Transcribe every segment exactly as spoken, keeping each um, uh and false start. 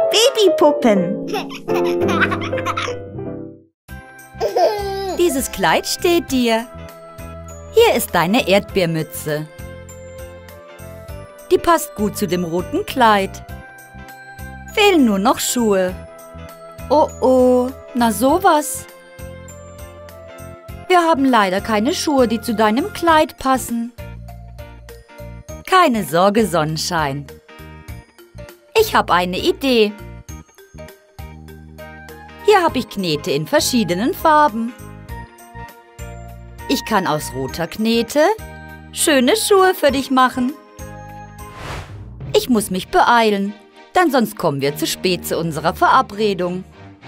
Babypuppen. Dieses Kleid steht dir. Hier ist deine Erdbeermütze. Die passt gut zu dem roten Kleid. Fehlen nur noch Schuhe. Oh oh, na sowas. Wir haben leider keine Schuhe, die zu deinem Kleid passen. Keine Sorge, Sonnenschein. Ich habe eine Idee. Hier habe ich Knete in verschiedenen Farben. Ich kann aus roter Knete schöne Schuhe für dich machen. Ich muss mich beeilen, denn sonst kommen wir zu spät zu unserer Verabredung.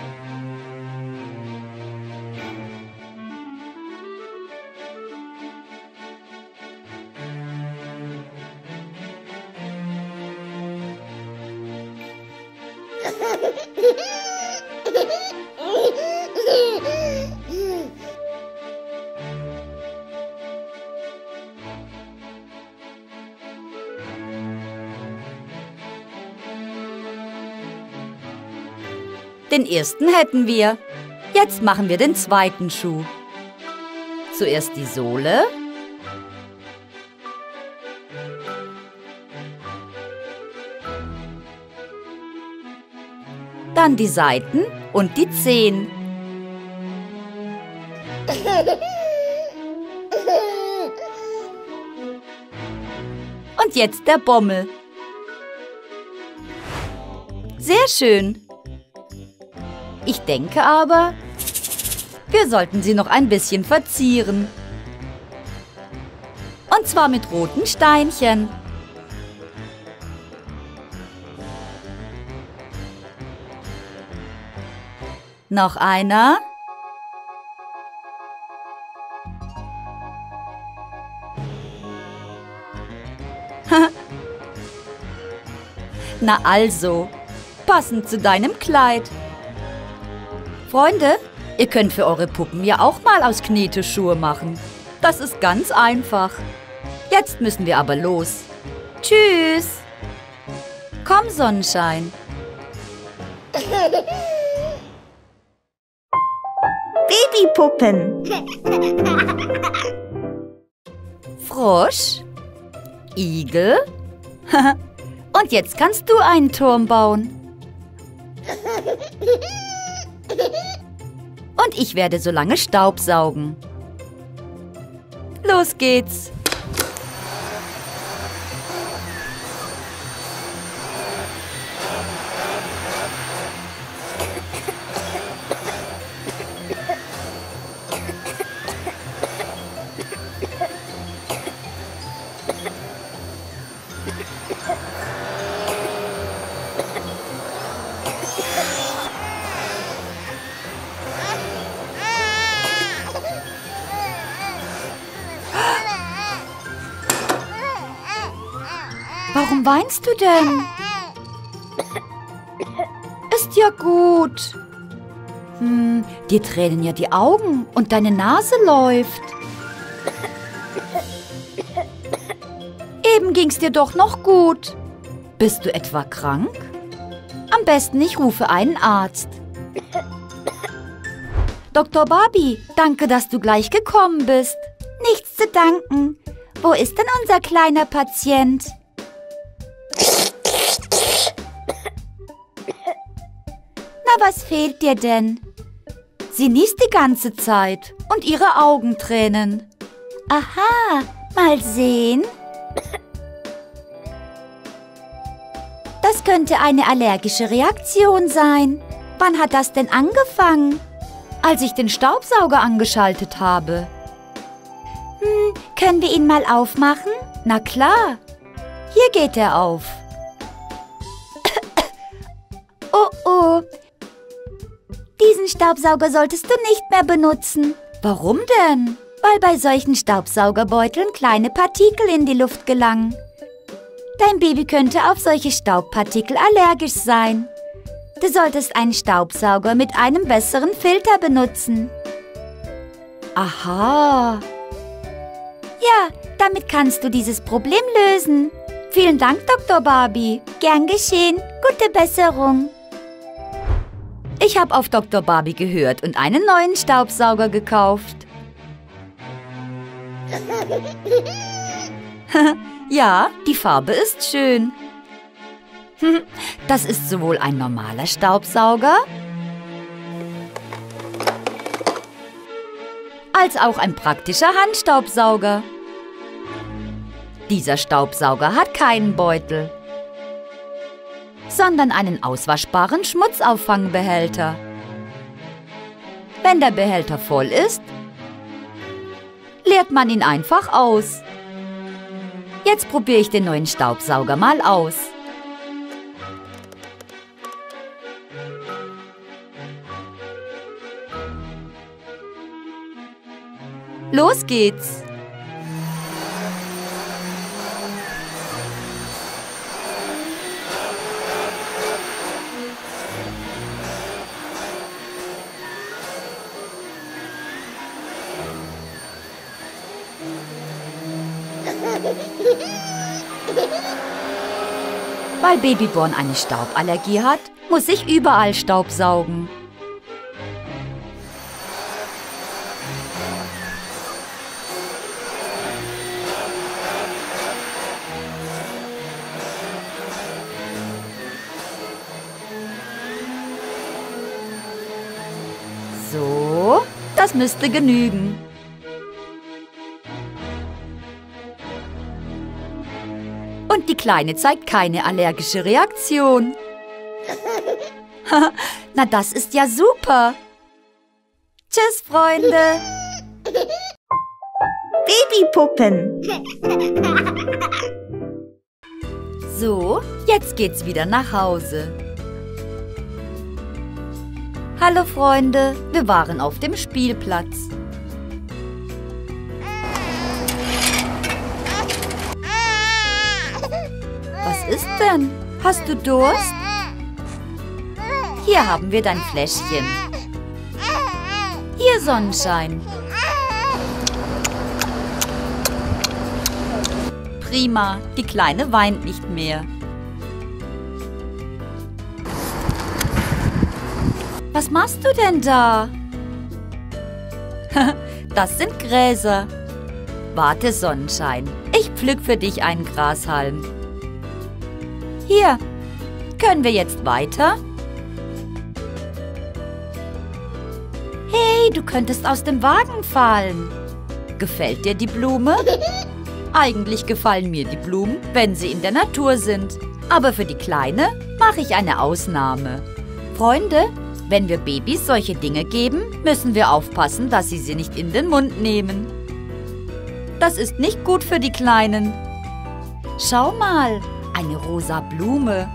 Den ersten hätten wir. Jetzt machen wir den zweiten Schuh. Zuerst die Sohle. Dann die Seiten und die Zehen. Und jetzt der Bommel. Sehr schön. Ich denke aber, wir sollten sie noch ein bisschen verzieren. Und zwar mit roten Steinchen. Noch einer. Na also, passend zu deinem Kleid. Freunde, ihr könnt für eure Puppen ja auch mal aus Knete Schuhe machen. Das ist ganz einfach. Jetzt müssen wir aber los. Tschüss. Komm, Sonnenschein. Babypuppen. Frosch. Igel. Und jetzt kannst du einen Turm bauen. Und ich werde so lange Staubsaugen. Los geht's. Warum weinst du denn? Ist ja gut. Hm, dir tränen ja die Augen und deine Nase läuft. Eben ging's dir doch noch gut. Bist du etwa krank? Am besten, ich rufe einen Arzt. Doktor Barbie, danke, dass du gleich gekommen bist. Nichts zu danken. Wo ist denn unser kleiner Patient? Na, was fehlt dir denn? Sie niest die ganze Zeit und ihre Augen tränen. Aha, mal sehen. Das könnte eine allergische Reaktion sein. Wann hat das denn angefangen? Als ich den Staubsauger angeschaltet habe. Hm, können wir ihn mal aufmachen? Na klar. Hier geht er auf. Oh oh. Diesen Staubsauger solltest du nicht mehr benutzen. Warum denn? Weil bei solchen Staubsaugerbeuteln kleine Partikel in die Luft gelangen. Dein Baby könnte auf solche Staubpartikel allergisch sein. Du solltest einen Staubsauger mit einem besseren Filter benutzen. Aha. Ja, damit kannst du dieses Problem lösen. Vielen Dank, Doktor Barbie. Gern geschehen. Gute Besserung. Ich habe auf Doktor Barbie gehört und einen neuen Staubsauger gekauft. Ja, die Farbe ist schön. Das ist sowohl ein normaler Staubsauger als auch ein praktischer Handstaubsauger. Dieser Staubsauger hat keinen Beutel, sondern einen auswaschbaren Schmutzauffangbehälter. Wenn der Behälter voll ist, leert man ihn einfach aus. Jetzt probiere ich den neuen Staubsauger mal aus. Los geht's! Weil Babyborn eine Stauballergie hat, muss ich überall Staub saugen. So, das müsste genügen. Und die Kleine zeigt keine allergische Reaktion. Na, das ist ja super. Tschüss, Freunde. Babypuppen. So, jetzt geht's wieder nach Hause. Hallo, Freunde. Wir waren auf dem Spielplatz. Was ist denn? Hast du Durst? Hier haben wir dein Fläschchen. Hier, Sonnenschein. Prima, die Kleine weint nicht mehr. Was machst du denn da? Das sind Gräser. Warte, Sonnenschein. Ich pflück für dich einen Grashalm. Hier, können wir jetzt weiter? Hey, du könntest aus dem Wagen fallen. Gefällt dir die Blume? Eigentlich gefallen mir die Blumen, wenn sie in der Natur sind. Aber für die Kleine mache ich eine Ausnahme. Freunde, wenn wir Babys solche Dinge geben, müssen wir aufpassen, dass sie sie nicht in den Mund nehmen. Das ist nicht gut für die Kleinen. Schau mal. Eine rosa Blume.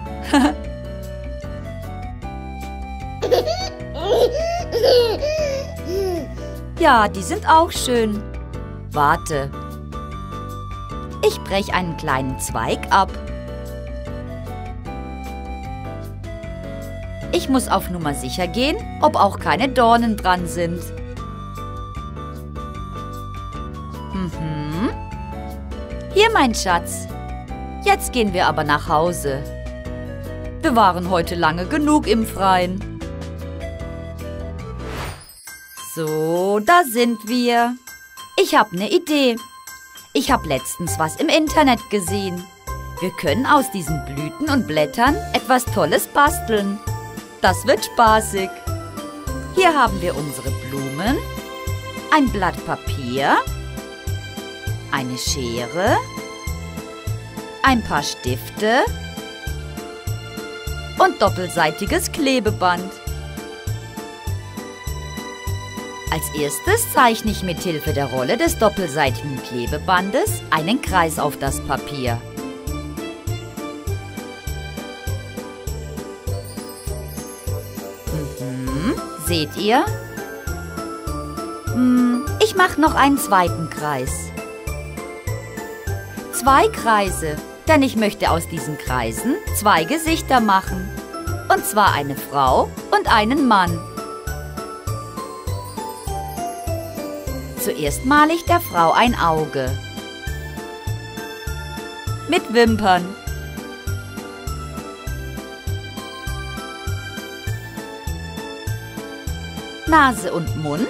Ja, die sind auch schön. Warte. Ich breche einen kleinen Zweig ab. Ich muss auf Nummer sicher gehen, ob auch keine Dornen dran sind. Mhm. Hier, mein Schatz. Jetzt gehen wir aber nach Hause. Wir waren heute lange genug im Freien. So, da sind wir. Ich habe eine Idee. Ich habe letztens was im Internet gesehen. Wir können aus diesen Blüten und Blättern etwas Tolles basteln. Das wird spaßig. Hier haben wir unsere Blumen, ein Blatt Papier, eine Schere, ein paar Stifte und doppelseitiges Klebeband. Als erstes zeichne ich mit Hilfe der Rolle des doppelseitigen Klebebandes einen Kreis auf das Papier. Mhm, seht ihr? Hm, ich mache noch einen zweiten Kreis. Zwei Kreise. Denn ich möchte aus diesen Kreisen zwei Gesichter machen. Und zwar eine Frau und einen Mann. Zuerst male ich der Frau ein Auge. Mit Wimpern. Nase und Mund?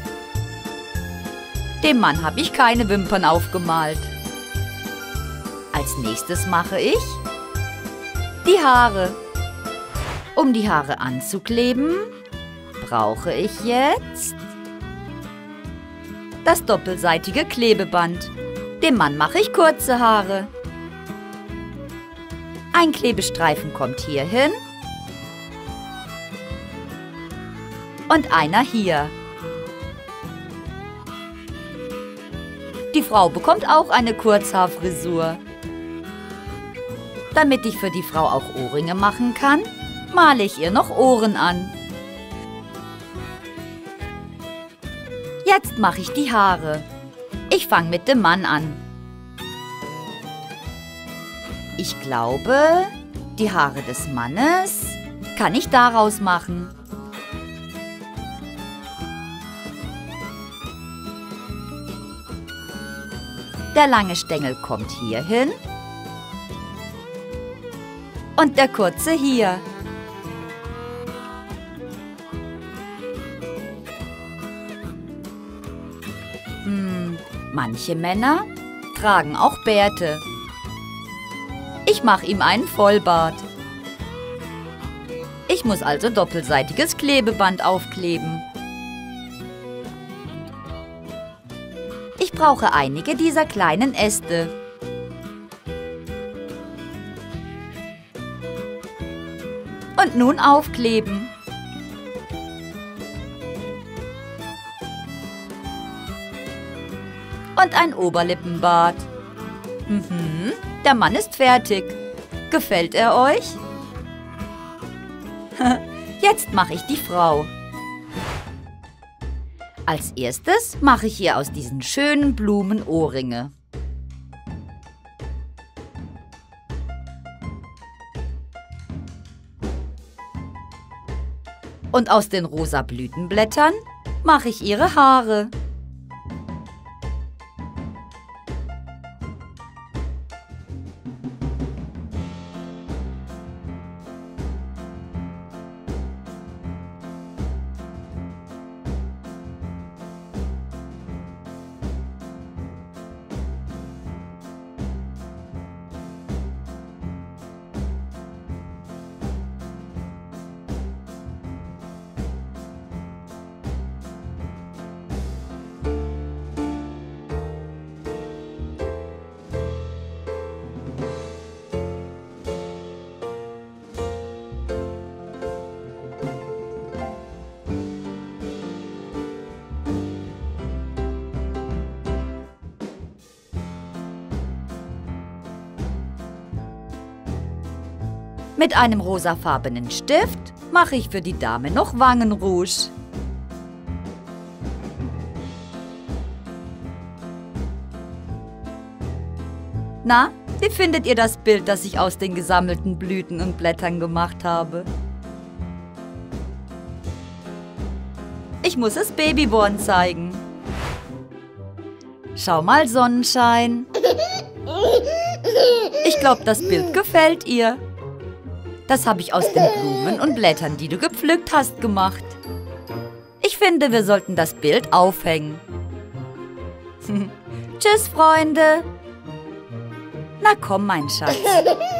Dem Mann habe ich keine Wimpern aufgemalt. Als nächstes mache ich die Haare. Um die Haare anzukleben, brauche ich jetzt das doppelseitige Klebeband. Dem Mann mache ich kurze Haare. Ein Klebestreifen kommt hier hin und einer hier. Die Frau bekommt auch eine Kurzhaarfrisur. Damit ich für die Frau auch Ohrringe machen kann, male ich ihr noch Ohren an. Jetzt mache ich die Haare. Ich fange mit dem Mann an. Ich glaube, die Haare des Mannes kann ich daraus machen. Der lange Stängel kommt hier hin und der kurze hier. Hm, manche Männer tragen auch Bärte. Ich mache ihm einen Vollbart. Ich muss also doppelseitiges Klebeband aufkleben. Ich brauche einige dieser kleinen Äste. Und nun aufkleben. Und ein Oberlippenbart. Mhm, der Mann ist fertig. Gefällt er euch? Jetzt mache ich die Frau. Als erstes mache ich ihr aus diesen schönen Blumen Ohrringe. Und aus den rosa Blütenblättern mache ich ihre Haare. Mit einem rosafarbenen Stift mache ich für die Dame noch Wangenrouge. Na, wie findet ihr das Bild, das ich aus den gesammelten Blüten und Blättern gemacht habe? Ich muss es Babyborn zeigen. Schau mal, Sonnenschein. Ich glaube, das Bild gefällt ihr. Das habe ich aus den Blumen und Blättern, die du gepflückt hast, gemacht. Ich finde, wir sollten das Bild aufhängen. Tschüss, Freunde. Na komm, mein Schatz.